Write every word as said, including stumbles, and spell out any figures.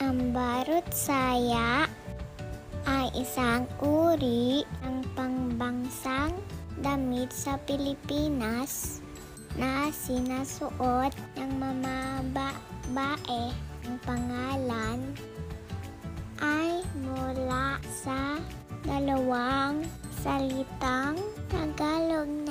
Ang barut saya ay isang uri ng pangbansang damit sa Pilipinas na sinusuot ng mga babae. Ang pangalan ay mula sa dalawang salitang Tagalog